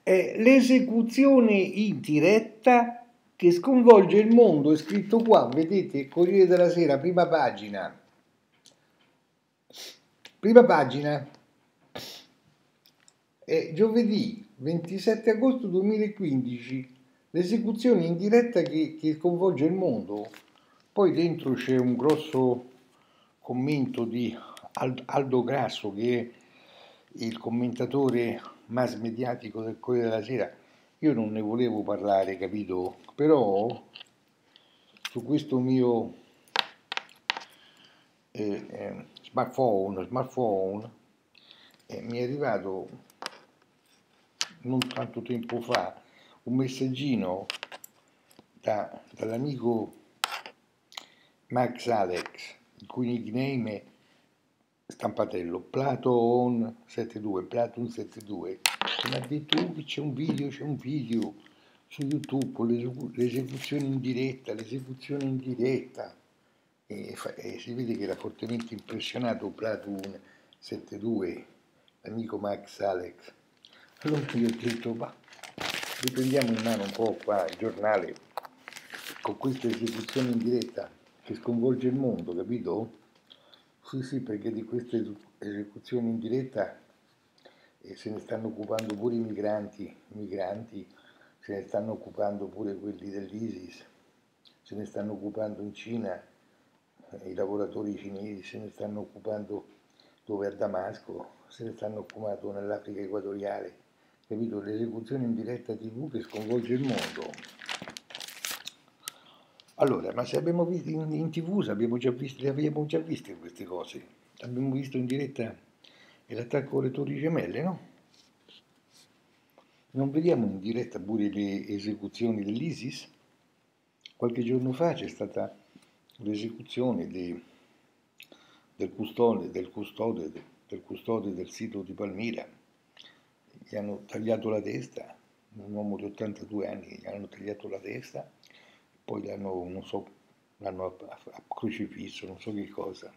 È l'esecuzione in diretta che sconvolge il mondo, è scritto qua, vedete, Corriere della Sera, prima pagina. Prima pagina. È giovedì 27 agosto 2015, l'esecuzione in diretta che sconvolge il mondo. Poi dentro c'è un grosso commento di Aldo Grasso, che è il commentatore mass mediatico del Corriere della Sera. Io non ne volevo parlare, capito? Però su questo mio smartphone mi è arrivato non tanto tempo fa un messaggino dall'amico Max Alex, il cui nickname è stampatello Platon72, che mi ha detto che c'è un video su YouTube con l'esecuzione in diretta, e si vede che era fortemente impressionato Platon72, l'amico Max Alex. Allora io ho detto, ma riprendiamo in mano un po' qua il giornale con questa esecuzione in diretta che sconvolge il mondo, capito? Sì, perché di queste esecuzioni in diretta se ne stanno occupando pure i migranti, se ne stanno occupando pure quelli dell'ISIS, se ne stanno occupando in Cina, i lavoratori cinesi se ne stanno occupando dove a Damasco, se ne stanno occupando nell'Africa equatoriale, capito? L'esecuzione in diretta TV che sconvolge il mondo. Allora, ma se abbiamo visto in TV, le abbiamo già viste queste cose. Abbiamo visto in diretta l'attacco alle Torri Gemelle, no? Non vediamo in diretta pure le esecuzioni dell'ISIS? Qualche giorno fa c'è stata l'esecuzione del custode del sito di Palmira. Gli hanno tagliato la testa, un uomo di 82 anni, gli hanno tagliato la testa, poi l'hanno, non so, l'hanno crocifisso, non so che cosa.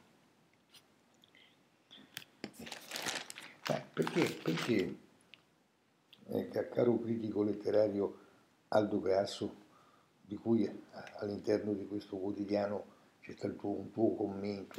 Perché caro critico letterario Aldo Grasso, di cui all'interno di questo quotidiano c'è stato un tuo commento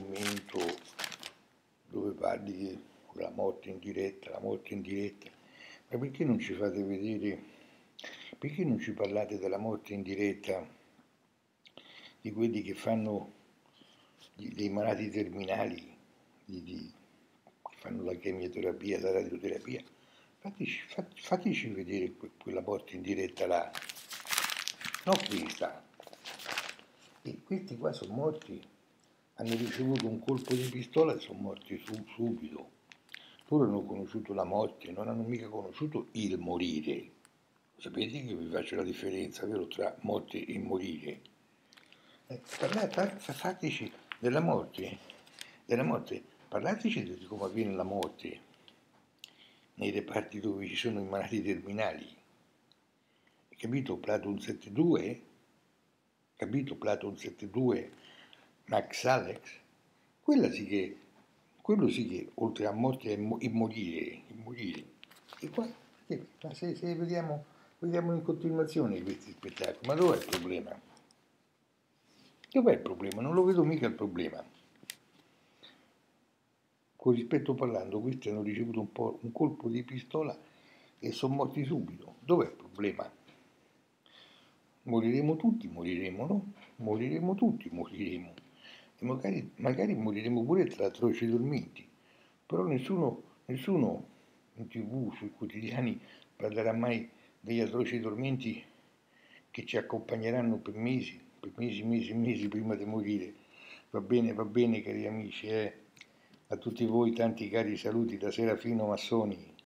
dove parli della morte in diretta, ma perché non ci fate vedere, perché non ci parlate della morte in diretta di quelli che fanno dei malati terminali, che fanno la chemioterapia, la radioterapia? Fateci vedere quella morte in diretta là, non questa. E questi qua sono morti, hanno ricevuto un colpo di pistola e sono morti subito. Loro hanno conosciuto la morte, non hanno mica conosciuto il morire. Sapete che vi faccio la differenza, vero, tra morte e morire? Fateci della morte, parlateci di come avviene la morte nei reparti dove ci sono i malati terminali. Capito Platon 72? Capito Platon 72? Max Alex? Quello sì che oltre a morte è morire. E qua, ma se vediamo in continuazione questi spettacoli, ma dov'è il problema? Dov'è il problema? Non lo vedo mica il problema. Con rispetto parlando, questi hanno ricevuto un colpo di pistola e sono morti subito. Dov'è il problema? Moriremo tutti, no? Moriremo tutti. E magari moriremo pure tra atroci dormenti. Però nessuno in TV, sui quotidiani, parlerà mai degli atroci tormenti che ci accompagneranno per mesi prima di morire. Va bene, cari amici, A tutti voi tanti cari saluti da Serafino Massoni.